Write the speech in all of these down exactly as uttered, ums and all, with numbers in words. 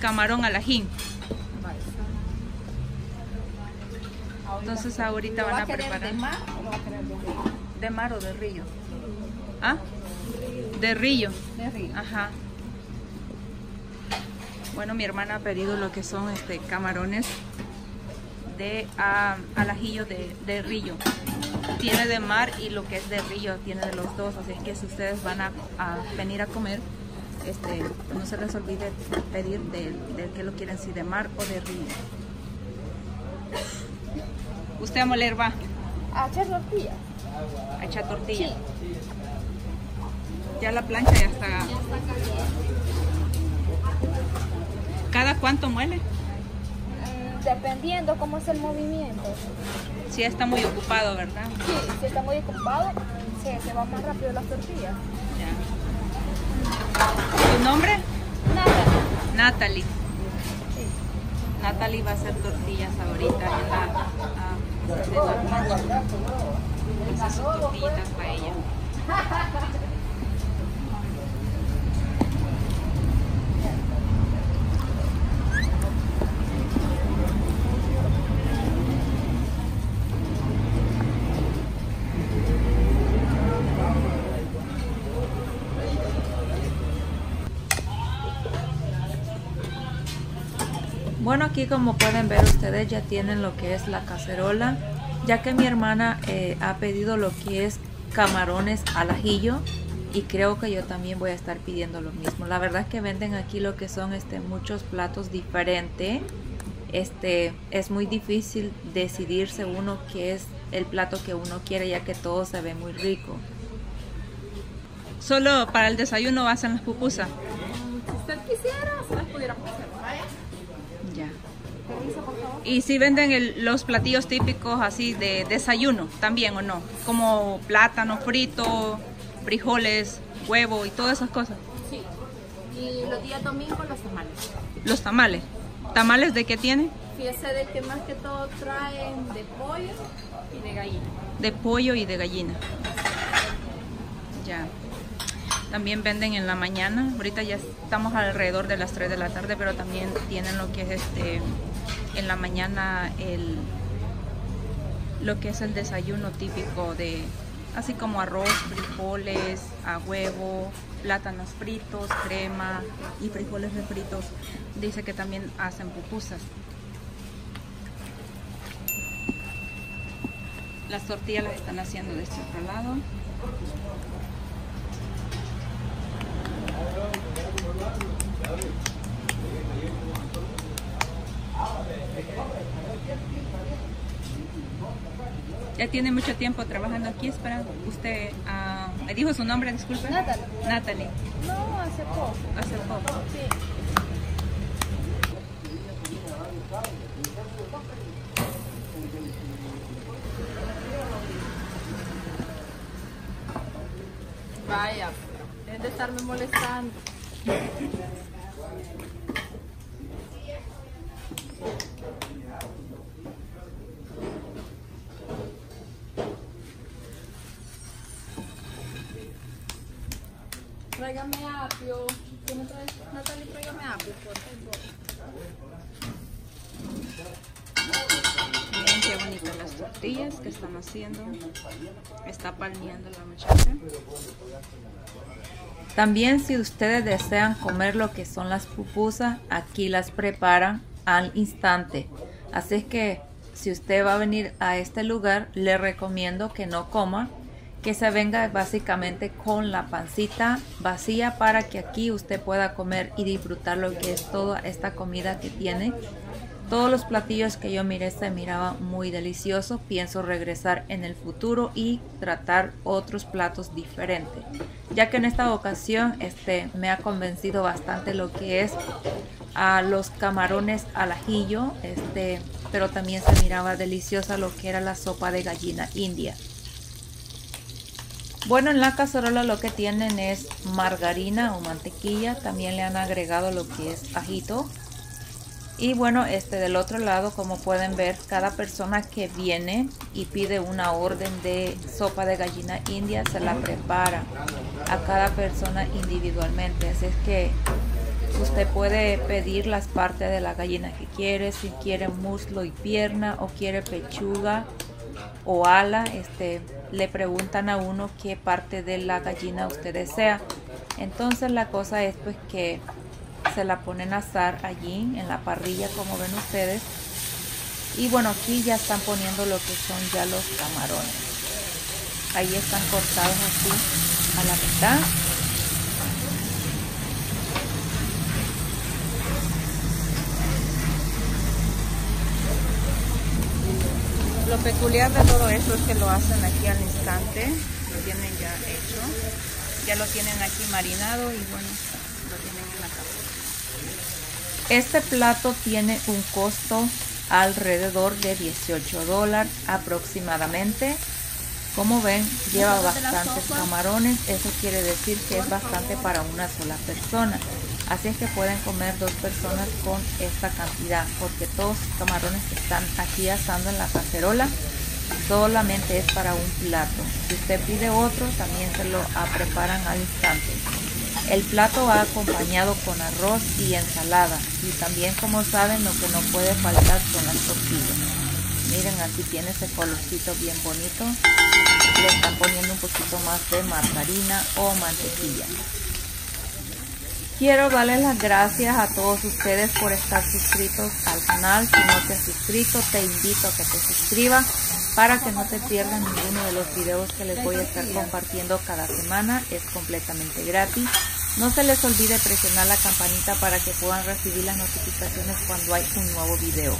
camarón al ají. Entonces ahorita van a preparar. ¿De mar o va a querer de río? ¿De mar o de río? ¿Ah? De río. De río. Ajá. Bueno, mi hermana ha pedido lo que son este camarones de uh, al ajillo de, de río. Tiene de mar y lo que es de río, tiene de los dos. Así que si ustedes van a, a venir a comer, este, no se les olvide pedir de, de que lo quieren, si de mar o de río. ¿Usted a moler va? A echar tortilla. A echar tortilla. Sí. Ya la plancha ya está. Ya está caliente. ¿Cada cuánto muele? Mm, dependiendo cómo es el movimiento. Si está muy ocupado, ¿verdad? Sí, si está muy ocupado, se, se va más rápido las tortillas. Ya. ¿Tu nombre? Nada. Natalie. Sí. Natalie va a hacer tortillas ahorita en la, a, en la plancha. Hace sus tortillitas para ella. Bueno, aquí como pueden ver ustedes ya tienen lo que es la cacerola, ya que mi hermana eh, ha pedido lo que es camarones al ajillo y creo que yo también voy a estar pidiendo lo mismo. La verdad es que venden aquí lo que son este, muchos platos diferentes. Este, es muy difícil decidirse uno qué es el plato que uno quiere, ya que todo se ve muy rico. Solo para el desayuno hacen las pupusas. Si usted quisiera, se las pudiera hacer. Ya. Permiso, por favor. Y si venden el, los platillos típicos así de desayuno también, ¿o no? Como plátano frito, frijoles, huevo y todas esas cosas. Sí. Y los días domingos los tamales. Los tamales. ¿Tamales de qué tienen? Fíjese de que más que todo traen de pollo y de gallina. De pollo y de gallina. Ya. También venden en la mañana. Ahorita ya estamos alrededor de las tres de la tarde, pero también tienen lo que es este en la mañana el lo que es el desayuno típico de así como arroz, frijoles, a huevo, plátanos fritos, crema y frijoles refritos. Dice que también hacen pupusas. Las tortillas las están haciendo de este otro lado. Ya tiene mucho tiempo trabajando aquí. Espera, usted uh, me dijo su nombre, disculpe. Natalie. Natalie. No, hace poco. Hace poco. Sí. Vaya, es de estarme molestando. Tráigame apio. ¿Qué me traes? Natalie, tráigame apio, por favor. Miren qué bonitas las tortillas que están haciendo. Está palmeando la muchacha. También si ustedes desean comer lo que son las pupusas, aquí las preparan al instante. Así es que si usted va a venir a este lugar, le recomiendo que no coma, que se venga básicamente con la pancita vacía para que aquí usted pueda comer y disfrutar lo que es toda esta comida que tiene. Todos los platillos que yo miré se miraban muy deliciosos. Pienso regresar en el futuro y tratar otros platos diferentes, ya que en esta ocasión este, me ha convencido bastante lo que es a los camarones al ajillo, este, pero también se miraba deliciosa lo que era la sopa de gallina india. Bueno, en la cacerola lo que tienen es margarina o mantequilla, también le han agregado lo que es ajito. Y bueno, este del otro lado, como pueden ver, cada persona que viene y pide una orden de sopa de gallina india, se la prepara a cada persona individualmente. Así es que Usted puede pedir las partes de la gallina que quiere, si quiere muslo y pierna o quiere pechuga o ala. Este, le preguntan a uno qué parte de la gallina usted desea. Entonces la cosa es pues que se la ponen a asar allí en la parrilla, como ven ustedes. Y bueno, aquí ya están poniendo lo que son ya los camarones. Ahí están cortados así a la mitad. Lo peculiar de todo esto es que lo hacen aquí al instante, lo tienen ya hecho, ya lo tienen aquí marinado y bueno, lo tienen en la casa. Este plato tiene un costo alrededor de dieciocho dólares aproximadamente. Como ven, lleva bastantes camarones, eso quiere decir que es bastante para una sola persona. Así es que pueden comer dos personas con esta cantidad, porque todos los camarones que están aquí asando en la cacerola solamente es para un plato. Si usted pide otro, también se lo preparan al instante. El plato va acompañado con arroz y ensalada, y también, como saben, lo que no puede faltar son las tortillas. Miren, así tiene ese colorcito bien bonito. Le están poniendo un poquito más de margarina o mantequilla. Quiero darles las gracias a todos ustedes por estar suscritos al canal. Si no te has suscrito, te invito a que te suscribas para que no te pierdas ninguno de los videos que les voy a estar compartiendo cada semana. Es completamente gratis. No se les olvide presionar la campanita para que puedan recibir las notificaciones cuando hay un nuevo video.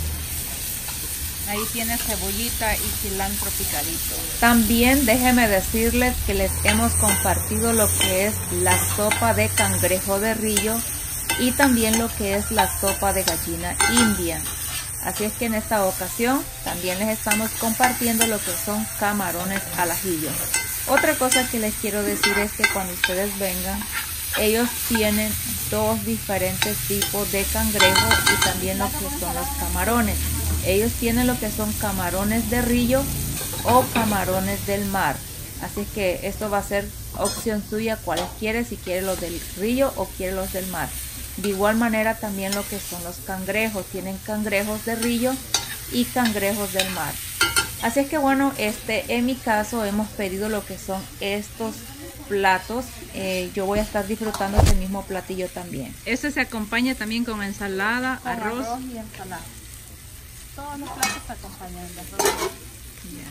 Ahí tiene cebollita y cilantro picadito. También déjenme decirles que les hemos compartido lo que es la sopa de cangrejo de río y también lo que es la sopa de gallina india. Así es que en esta ocasión también les estamos compartiendo lo que son camarones al ajillo. Otra cosa que les quiero decir es que cuando ustedes vengan, ellos tienen dos diferentes tipos de cangrejo y también lo que son los camarones. Ellos tienen lo que son camarones de río o camarones del mar. Así es que esto va a ser opción suya cuál quiere, si quiere los del río o quiere los del mar. De igual manera también lo que son los cangrejos. Tienen cangrejos de río y cangrejos del mar. Así es que bueno, este en mi caso hemos pedido lo que son estos platos. Eh, yo voy a estar disfrutando este mismo platillo también. Este se acompaña también con ensalada, Con arroz. arroz y ensalada. Todos los platos se acompañan de arroz. Yeah.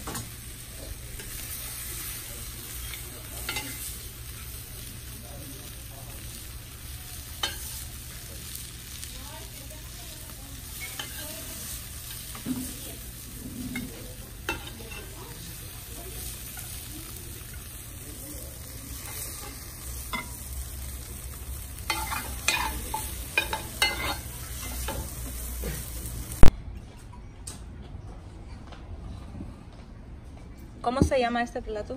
¿Cómo se llama este plato?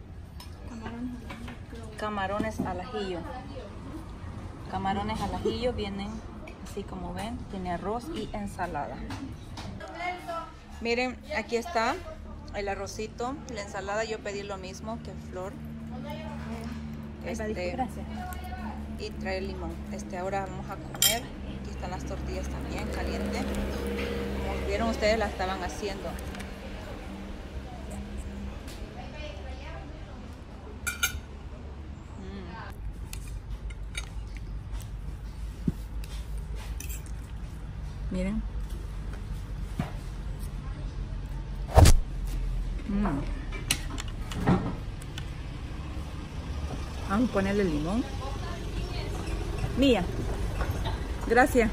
Camarones al ajillo. Camarones al ajillo vienen así como ven, tiene arroz y ensalada. Miren, aquí está el arrocito, la ensalada. Yo pedí lo mismo que Flor. Este, Gracias. y trae limón. Este, ahora vamos a comer. Aquí están las tortillas también calientes. Como vieron ustedes, las estaban haciendo. Miren. Mm. Vamos a ponerle limón. Mía. Gracias.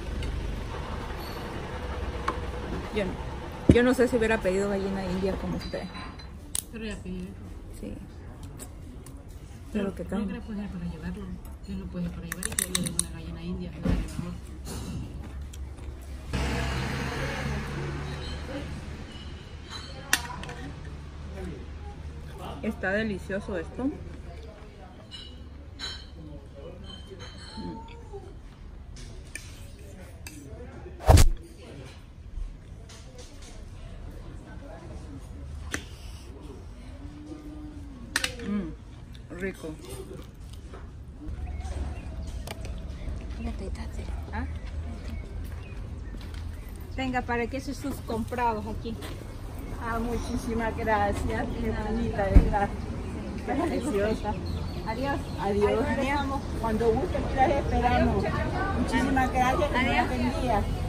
Yo no, yo no sé si hubiera pedido gallina india como usted. Pero ya pedí eso. Sí. Pero, Pero que no tal. que le puede para llevarlo. ¿Quién lo puede para llevar? Y que le den una gallina india. Que es mejor. Está delicioso esto. Mm, rico. ¿Ah? Tenga, para que esos sus comprados aquí. Ah, muchísimas gracias. Qué bonita, ¿verdad? Preciosa. Adiós. Adiós. Ahí nos vemos. Cuando guste, aquí las esperamos. Muchísimas gracias. Que Adiós. Dios bendiga.